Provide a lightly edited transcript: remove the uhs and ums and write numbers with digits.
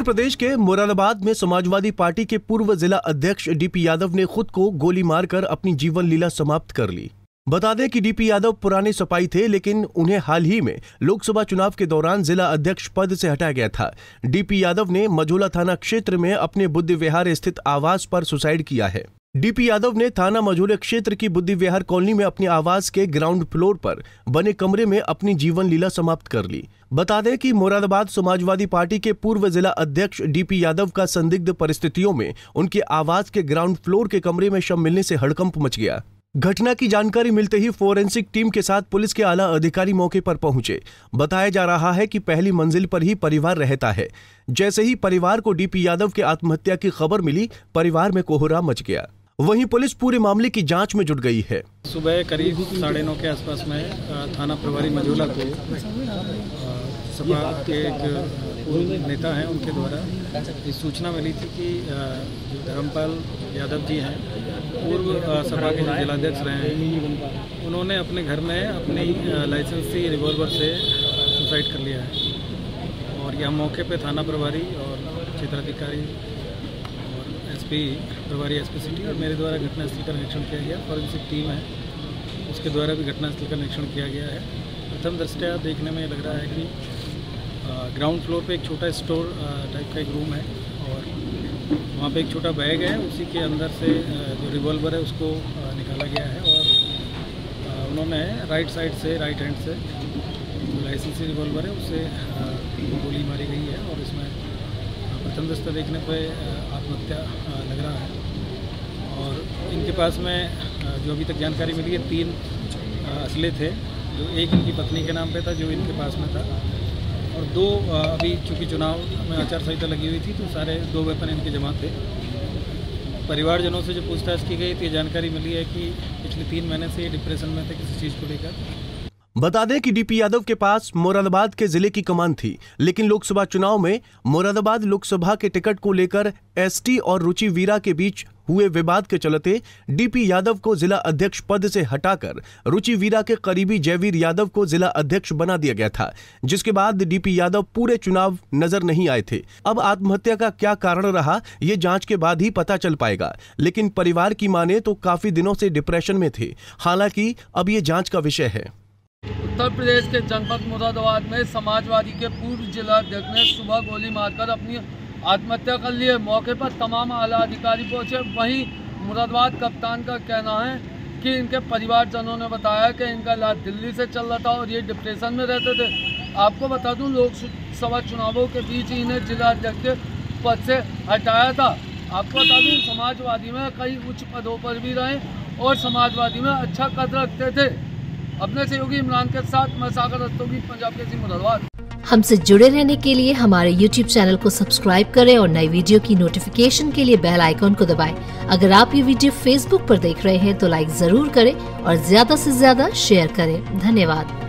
प्रदेश के मुरादाबाद में समाजवादी पार्टी के पूर्व जिला अध्यक्ष डीपी यादव ने खुद को गोली मारकर अपनी जीवन लीला समाप्त कर ली। बता दें कि डीपी यादव पुराने सपाई थे, लेकिन उन्हें हाल ही में लोकसभा चुनाव के दौरान जिला अध्यक्ष पद से हटाया गया था। डीपी यादव ने मझौला थाना क्षेत्र में अपने बुद्धि विहार स्थित आवास पर सुसाइड किया है। डीपी यादव ने थाना मझौले क्षेत्र की बुद्धि विहार कॉलोनी में अपने आवास के ग्राउंड फ्लोर पर बने कमरे में अपनी जीवन लीला समाप्त कर ली। बता दें कि मुरादाबाद समाजवादी पार्टी के पूर्व जिला अध्यक्ष डीपी यादव का संदिग्ध परिस्थितियों में उनके आवास के ग्राउंड फ्लोर के कमरे में शव मिलने से हड़कंप मच गया। घटना की जानकारी मिलते ही फोरेंसिक टीम के साथ पुलिस के आला अधिकारी मौके पर पहुंचे। बताया जा रहा है कि पहली मंजिल पर ही परिवार रहता है। जैसे ही परिवार को डीपी यादव के आत्महत्या की खबर मिली, परिवार में कोहराम मच गया। वहीं पुलिस पूरे मामले की जांच में जुट गई है। सुबह करीब 9:30 के आसपास में थाना प्रभारी मझौला को सपा के एक नेता हैं, उनके द्वारा इस सूचना मिली थी कि जो धर्मपाल यादव जी हैं, पूर्व सपा के जिलाध्यक्ष रहे हैं, उन्होंने अपने घर में अपनी लाइसेंसी रिवॉल्वर से सुसाइड कर लिया है। और यह मौके पे थाना प्रभारी और क्षेत्राधिकारी और एसपी प्रभारी एसपी सिटी और मेरे द्वारा घटनास्थल का निरीक्षण किया गया। फॉरेंसिक टीम है, उसके द्वारा भी घटनास्थल का निरीक्षण किया गया है। प्रथम दृष्टया देखने में लग रहा है कि ग्राउंड फ्लोर पे एक छोटा स्टोर टाइप का एक रूम है और वहाँ पे एक छोटा बैग है, उसी के अंदर से जो रिवॉल्वर है उसको निकाला गया है और उन्होंने राइट हैंड से जो लाइसेंसी रिवॉल्वर है उससे गोली मारी गई है और इसमें प्रथम दृष्टया देखने पे आत्महत्या लग रहा है। और इनके पास में जो अभी तक जानकारी मिली है 3 असले थे, जो एक इनकी पत्नी के नाम पे था जो इनके पास में था, और 2 अभी चूँकि चुनाव में आचार संहिता लगी हुई थी तो सारे 2 वेपन इनके जमा थे। परिवारजनों से जो पूछताछ की गई तो ये जानकारी मिली है कि पिछले 3 महीने से ये डिप्रेशन में थे किसी चीज़ को लेकर। बता दें कि डीपी यादव के पास मुरादाबाद के जिले की कमान थी, लेकिन लोकसभा चुनाव में मुरादाबाद लोकसभा के टिकट को लेकर एसटी और रुचि वीरा के बीच हुए विवाद के चलते डीपी यादव को जिला अध्यक्ष पद से हटाकर रुचि वीरा के करीबी जयवीर यादव को जिला अध्यक्ष बना दिया गया था, जिसके बाद डीपी यादव पूरे चुनाव नजर नहीं आए थे। अब आत्महत्या का क्या कारण रहा, ये जांच के बाद ही पता चल पाएगा, लेकिन परिवार की माने तो काफी दिनों से डिप्रेशन में थे। हालांकि अब ये जांच का विषय है। उत्तर प्रदेश के जनपद मुरादाबाद में समाजवादी के पूर्व जिला अध्यक्ष ने सुबह गोली मारकर अपनी आत्महत्या कर ली है। मौके पर तमाम आला अधिकारी पहुंचे। वहीं मुरादाबाद कप्तान का कहना है कि इनके परिवारजनों ने बताया कि इनका इलाज दिल्ली से चल रहा था और ये डिप्रेशन में रहते थे। आपको बता दूं, लोकसभा चुनावों के बीच इन्हें जिला अध्यक्ष के पद से हटाया था। आपको बता दूं, समाजवादी में कई उच्च पदों पर भी रहे और समाजवादी में अच्छा कद रखते थे। अपने सहयोगी इमरान के साथ मैं सागर रस्तोगी, पंजाब केसरी मुरादाबाद। हमसे जुड़े रहने के लिए हमारे YouTube चैनल को सब्सक्राइब करें और नई वीडियो की नोटिफिकेशन के लिए बेल आइकॉन को दबाएं। अगर आप ये वीडियो Facebook पर देख रहे हैं तो लाइक जरूर करें और ज्यादा से ज्यादा शेयर करें। धन्यवाद।